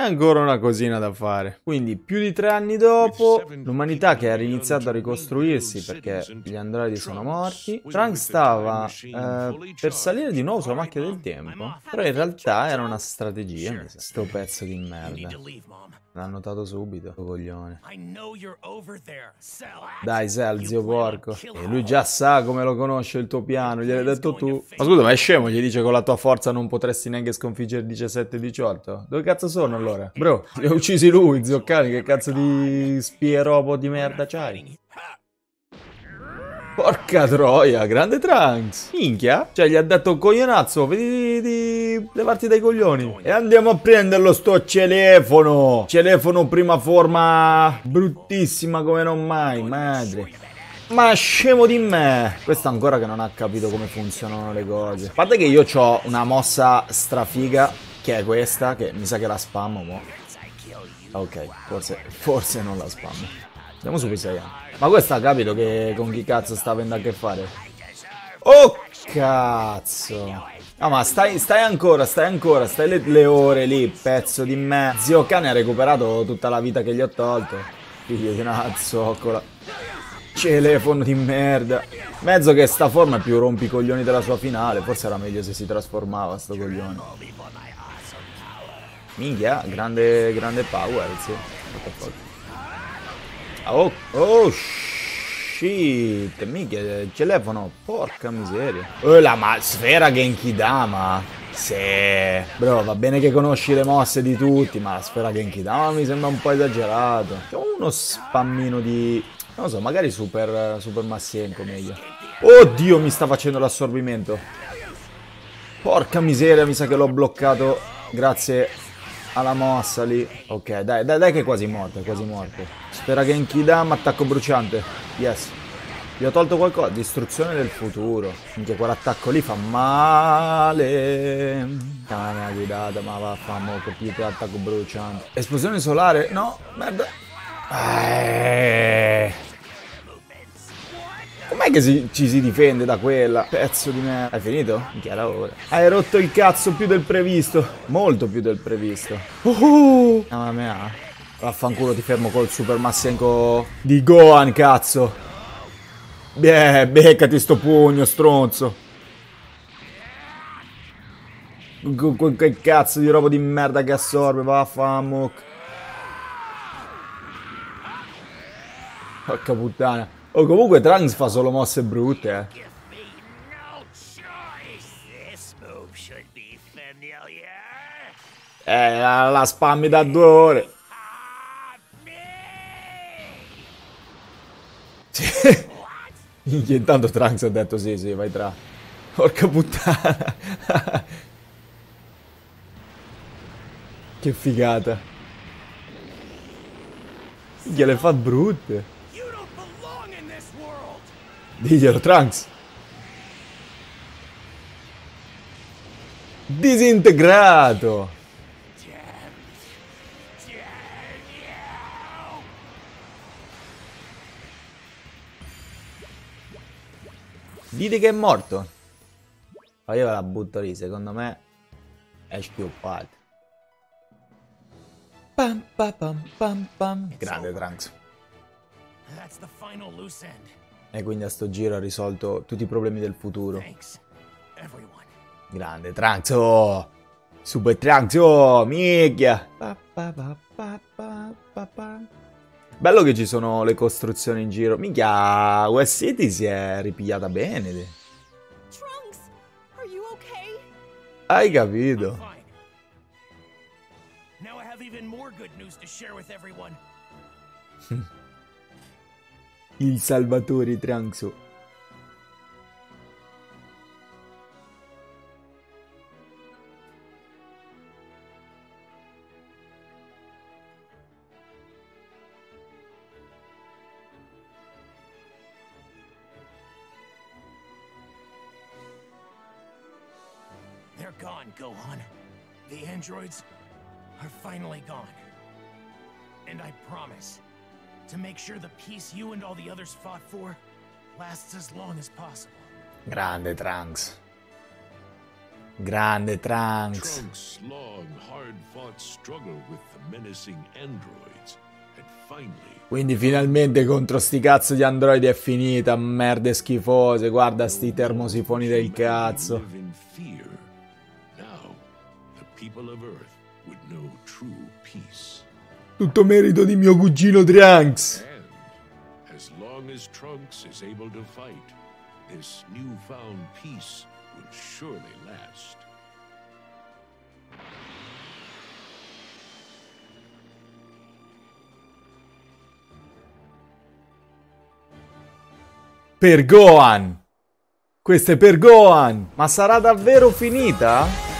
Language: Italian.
ancora una cosina da fare. Quindi più di 3 anni dopo, l'umanità che ha iniziato a ricostruirsi perché gli androidi sono morti, Trunks stava per salire di nuovo sulla macchina del tempo, però in realtà era una strategia, mi sa. Sto pezzo di merda. L'ha notato subito, coglione. Dai, Cell, zio porco. E lui già sa come lo conosce il tuo piano, gliel'hai detto tu. Ma scusa, ma è scemo, gli dice con la tua forza non potresti neanche sconfiggere 17-18? Dove cazzo sono allora? Bro, li ha uccisi lui, zio Cani, che cazzo di spieropo di merda c'hai? Porca troia, grande Trunks. Minchia. Cioè, gli ha detto coglionazzo, vedi di levarti dai coglioni. E andiamo a prenderlo sto celefono. Celefono prima forma bruttissima come non mai, madre. Ma scemo di me. Questo ancora che non ha capito come funzionano le cose. A parte che io ho una mossa strafiga, che è questa, che mi sa che la spammo, mo. Ok, forse non la spammo. Andiamo su P6. Ma questo ha capito che con chi cazzo sta avendo a che fare? Oh cazzo! No, ma stai ancora, stai le ore lì, pezzo di me. Zio Cane ha recuperato tutta la vita che gli ho tolto. Figlio di una zoccola. Celefono di merda. Mezzo che sta forma è più rompicoglioni della sua finale. Forse era meglio se si trasformava sto coglione. Minchia, grande power, sì. What the fuck. Oh shit, mica il telefono, porca miseria. Oh, la sfera Genkidama. Sì. Bro, va bene che conosci le mosse di tutti, ma la sfera Genkidama mi sembra un po' esagerato. C'è uno spammino di... non lo so, magari super Massienko meglio. Oddio, mi sta facendo l'assorbimento. Porca miseria, mi sa che l'ho bloccato grazie alla mossa lì. Ok, dai che è quasi morto, Spera che Genkidama, attacco bruciante. Yes. Gli ho tolto qualcosa. Distruzione del futuro. Minchia, quell'attacco lì fa male. Cagna guidata, ma vaffanculo, capito, attacco bruciante. Esplosione solare? No, merda. Com'è che ci si difende da quella? Pezzo di me. Hai finito? Minchia, era ora. Hai rotto il cazzo più del previsto. Molto più del previsto. Mamma mia. Vaffanculo, ti fermo col super Massienko di Gohan, cazzo. Beccati sto pugno, stronzo. Che cazzo di roba di merda che assorbe, vaffanculo. Porca puttana. Oh, comunque Trunks fa solo mosse brutte, la spammi da 2 ore. Intanto Trunks ha detto sì, vai tra. Porca puttana. Che figata. Gliele fa brutte. Diglielo, Trunks. Disintegrato. Dite che è morto. Ma io la butto lì, secondo me è schioppato. Pam pam pam pam. Grande Trunks. E quindi a sto giro ha risolto tutti i problemi del futuro. Grande Trunks, oh! Super Trunks, oh! Minchia! Bello che ci sono le costruzioni in giro. Minchia, West City si è ripigliata bene. Trunks, are you okay? Hai capito? Now I have even more good news to share with everyone. Il Salvatore Trunks. They're gone, Gohan. The androids are finally gone. And I promise to make sure the peace you and all the others fought for lasts as long as possible. Grande Trunks. Grande Trunks. Trunks' long, hard-fought struggle with the menacing androids had finally Quindi finalmente contro sti cazzo di androidi è finita, merde schifose, guarda sti termosifoni del cazzo. live in fear. Now, the people of Earth would know true peace. Tutto merito di mio cugino Trunks. And as long as Trunks is able to fight, this newfound peace will surely last. Per Gohan. Questo è per Gohan. Ma sarà davvero finita?